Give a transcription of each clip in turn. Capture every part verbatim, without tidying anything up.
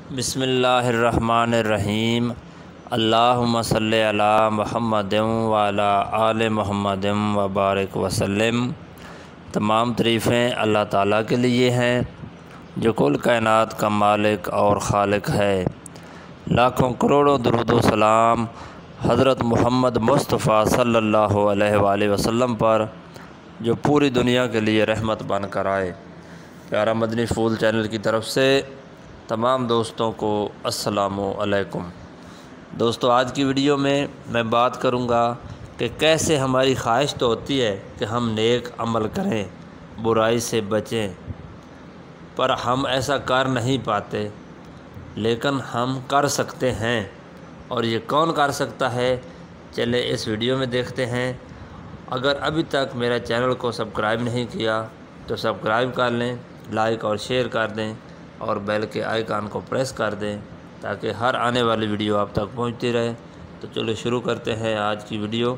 بسم اللہ الرحمن الرحیم۔ اللہم صلی علی محمد وعلی آل محمد وبارک وسلم۔ تمام تعریفیں اللہ تعالیٰ کے لیے ہیں جو کل کائنات کا مالک اور خالق ہے۔ لاکھوں کروڑوں درود و سلام حضرت محمد مصطفیٰ صلی اللہ علیہ وآلہ وسلم پر جو پوری دنیا کے لیے رحمت بن کر آئے۔ پیارا مدنی پھول چینل کی طرف سے تمام دوستوں کو السلام علیکم۔ دوستو، آج کی ویڈیو میں میں بات کروں گا کہ کیسے ہماری خواہش تو ہوتی ہے کہ ہم نیک عمل کریں، برائی سے بچیں، پر ہم ایسا کر نہیں پاتے، لیکن ہم کر سکتے ہیں۔ اور یہ کون کر سکتا ہے؟ چلے اس ویڈیو میں دیکھتے ہیں۔ اگر ابھی تک میرا چینل کو سبسکرائب نہیں کیا تو سبسکرائب کر لیں، لائک اور شیئر کر دیں اور بیل کے آئیکن کو پریس کر دیں تاکہ ہر آنے والی ویڈیو آپ تک پہنچتی رہے۔ تو چلو شروع کرتے ہیں آج کی ویڈیو۔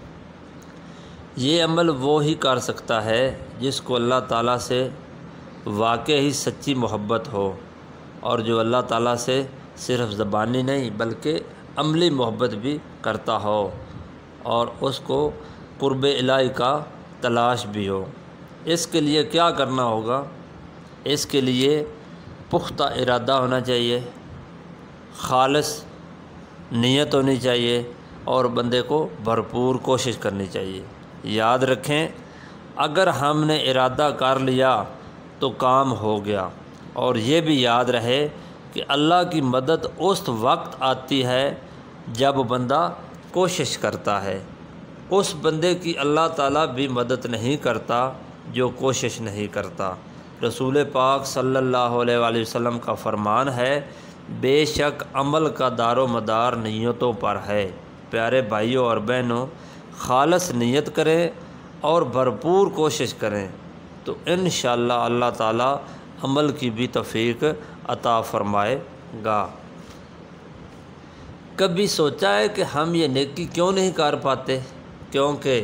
یہ عمل وہ ہی کر سکتا ہے جس کو اللہ تعالیٰ سے واقعی سچی محبت ہو، اور جو اللہ تعالیٰ سے صرف زبانی نہیں بلکہ عملی محبت بھی کرتا ہو، اور اس کو قرب الہی کا تلاش بھی ہو۔ اس کے لیے کیا کرنا ہوگا؟ اس کے لیے پختہ ارادہ ہونا چاہیے، خالص نیت ہونی چاہیے، اور بندے کو بھرپور کوشش کرنی چاہیے۔ یاد رکھیں، اگر ہم نے ارادہ کر لیا تو کام ہو گیا۔ اور یہ بھی یاد رہے کہ اللہ کی مدد اس وقت آتی ہے جب بندہ کوشش کرتا ہے۔ اس بندے کی اللہ تعالیٰ بھی مدد نہیں کرتا جو کوشش نہیں کرتا۔ رسول پاک صلی اللہ علیہ وآلہ وسلم کا فرمان ہے، بے شک عمل کا دار و مدار نیتوں پر ہے۔ پیارے بھائیوں اور بہنوں، خالص نیت کریں اور بھرپور کوشش کریں تو انشاءاللہ اللہ تعالیٰ عمل کی بھی توفیق عطا فرمائے گا۔ کبھی سوچا ہے کہ ہم یہ نیکی کیوں نہیں کر پاتے؟ کیونکہ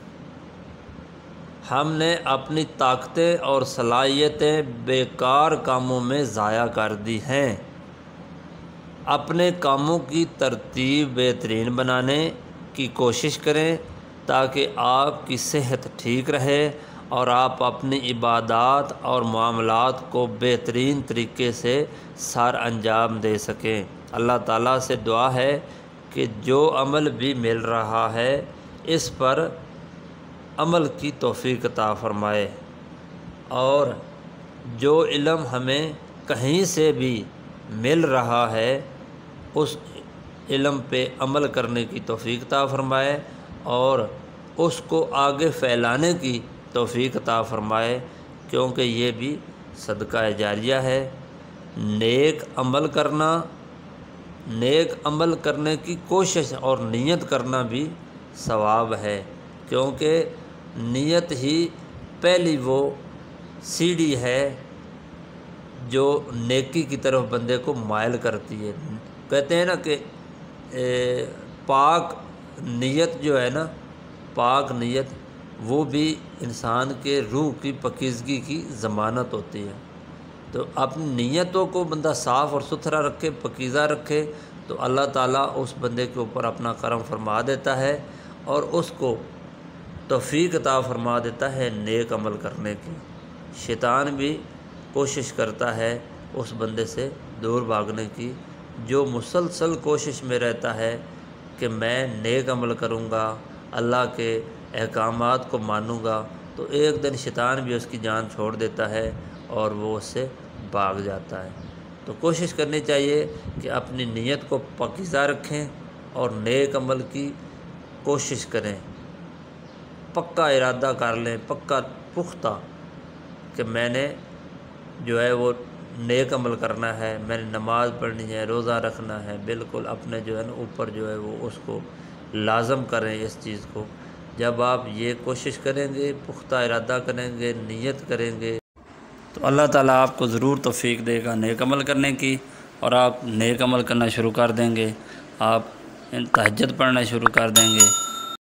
ہم نے اپنی طاقتیں اور صلاحیتیں بیکار کاموں میں ضائع کر دی ہیں۔ اپنے کاموں کی ترتیب بہترین بنانے کی کوشش کریں تاکہ آپ کی صحت ٹھیک رہے اور آپ اپنی عبادات اور معاملات کو بہترین طریقے سے سر انجام دے سکیں۔ اللہ تعالیٰ سے دعا ہے کہ جو عمل بھی مل رہا ہے اس پر عمل کی توفیق عطا فرمائے، اور جو علم ہمیں کہیں سے بھی مل رہا ہے اس علم پہ عمل کرنے کی توفیق عطا فرمائے، اور اس کو آگے پھیلانے کی توفیق عطا فرمائے، کیونکہ یہ بھی صدقہ جاریہ ہے۔ نیک عمل کرنا، نیک عمل کرنے کی کوشش اور نیت کرنا بھی ثواب ہے، کیونکہ نیت ہی پہلی وہ سیڑھی ہے جو نیکی کی طرف بندے کو مائل کرتی ہے۔ کہتے ہیں نا کہ پاک نیت جو ہے نا، پاک نیت وہ بھی انسان کے روح کی پاکیزگی کی ضمانت ہوتی ہے۔ تو اپنی نیتوں کو بندہ صاف اور ستھرا رکھے، پاکیزہ رکھے، تو اللہ تعالیٰ اس بندے کے اوپر اپنا کرم فرما دیتا ہے اور اس کو توفیق عطا فرما دیتا ہے نیک عمل کرنے کی۔ شیطان بھی کوشش کرتا ہے اس بندے سے دور بھاگنے کی جو مسلسل کوشش میں رہتا ہے کہ میں نیک عمل کروں گا، اللہ کے احکامات کو مانوں گا، تو ایک دن شیطان بھی اس کی جان چھوڑ دیتا ہے اور وہ اس سے بھاگ جاتا ہے۔ تو کوشش کرنی چاہیے کہ اپنی نیت کو پاکیزہ رکھیں اور نیک عمل کی کوشش کریں، پکا ارادہ کر لیں، پکا پختہ کہ میں نے جو ہے وہ نیک عمل کرنا ہے، میں نے نماز پڑھنی ہے، روزہ رکھنا ہے، بالکل اپنے جو ہے نا اوپر جو ہے وہ اس کو لازم کریں اس چیز کو۔ جب آپ یہ کوشش کریں گے، پختہ ارادہ کریں گے، نیت کریں گے، تو اللہ تعالیٰ آپ کو ضرور توفیق دے گا نیک عمل کرنے کی، اور آپ نیک عمل کرنا شروع کر دیں گے۔ آپ تہجد پڑھنا شروع کر دیں گے،